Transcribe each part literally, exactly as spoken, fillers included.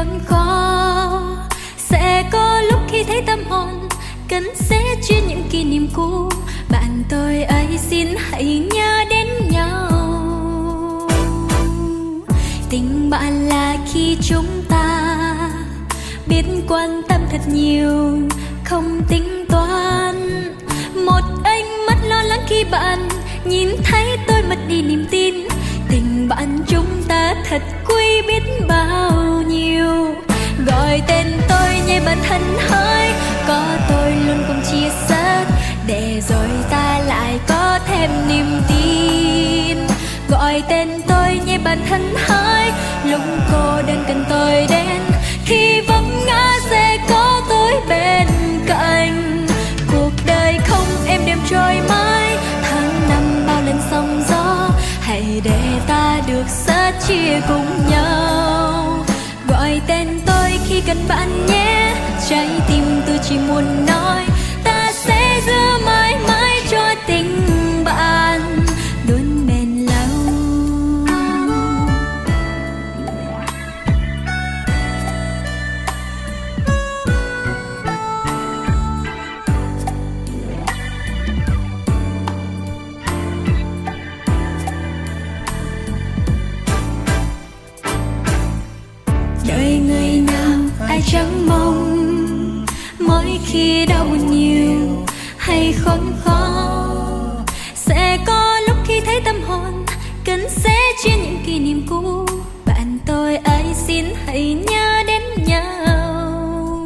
khốn khó. Sẽ có lúc khi thấy tâm hồn cần sẽ chia những kỷ niệm cũ. Bạn tôi ấy xin hãy nhớ đến nhau. Tình bạn là khi chúng ta biết quan tâm thật nhiều, không tính toán. Một ánh mắt lo lắng khi bạn nhìn thấy tôi mất đi niềm tin. Tình bạn chúng ta thật quý biết bao nhiêu. Gọi tên tôi nhé bạn thân hỡi, có tôi luôn cùng chia sẻ, để rồi ta lại có thêm niềm tin. Gọi tên tôi nhé bạn thân hỡi, lúc cô đơn cần tôi đến. Khi vấp ngã sẽ có tôi bên cạnh. Cuộc đời không êm đềm trôi mãi, tháng năm bao lần sóng gió. Hãy để ta được sẻ chia cùng nhau. Gọi tên tôi khi cần bạn nhé, trái tim tôi chỉ muốn nói ta sẽ giữ mãi mãi cho tình bạn luôn bền lâu. Đời người nào ai chẳng mong, mỗi khi đau buồn nhiều hay khốn khó. Sẽ có lúc khi thấy tâm hồn cần sẽ chia những kỷ niệm cũ. Bạn tôi ấy xin hãy nhớ đến nhau.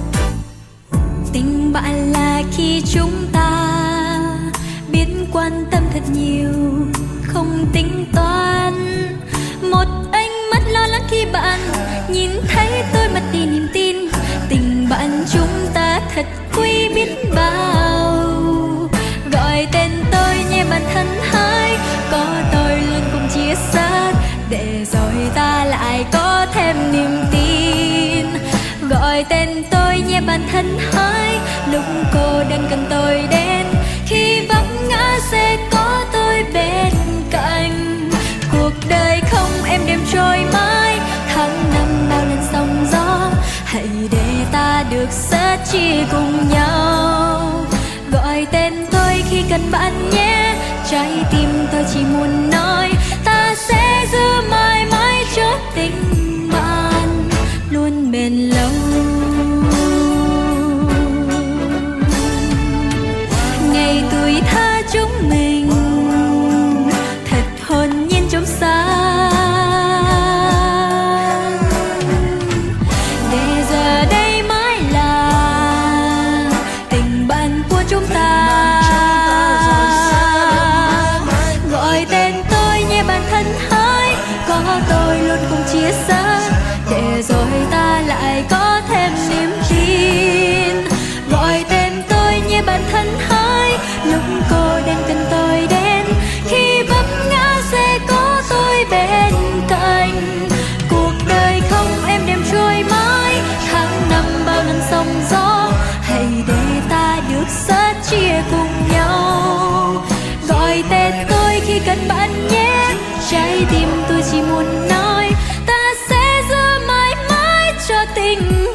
Tình bạn là khi chúng ta biết quan tâm thật nhiều, không tính toán. Một ánh mắt lo lắng khi bạn nhìn thấy tôi mất đi niềm tin. Tình bạn chúng ta thật quý biết bao. Gọi tên tôi nhé bạn thân hỡi, có tôi luôn cùng chia sẻ, để rồi ta lại có thêm niềm tin. Gọi tên tôi nhé bạn thân hỡi, lúc cô đơn cần tôi đến. Khi vấp ngã sẽ có tôi bên cạnh. Cuộc đời không êm đềm trôi mãi, tháng năm bao lần sóng gió. Hãy để ta được sẻ chia cùng nhau. Gọi tên tôi khi cần bạn nhé, trái tim tôi chỉ muốn nói ta sẽ giữ mãi mãi cho tình bạn luôn bền lâu. Ngày tuổi thơ chúng mình thật hồn nhiên trong sáng. Để giờ đây mãi là tình bạn của chúng ta. Gọi tên tôi nhé bạn thân hỡi, có tôi luôn cùng chia sẻ, để rồi ta lại có thêm niềm tin. Gọi tên tôi nhé bạn thân hỡi, lúc cô đơn cần tôi đến. Khi vấp ngã sẽ có tôi bên cạnh. Cuộc đời không êm đềm trôi mãi, tháng năm bao lần sóng gió. Hãy để ta được sẻ chia cùng nhau. Gọi tên tôi khi cần bạn nhé, trái tim tôi chỉ muốn nói ta sẽ giữ mãi mãi cho tình